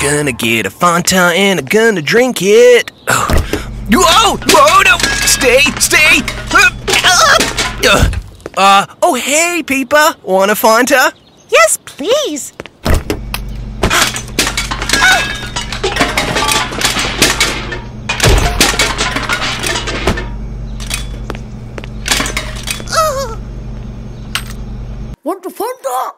gonna get a Fanta and I'm gonna drink it. Whoa! Whoa! No! Stay! Oh, hey, Peepa. Want a Fanta? Yes, please. Want a Fanta?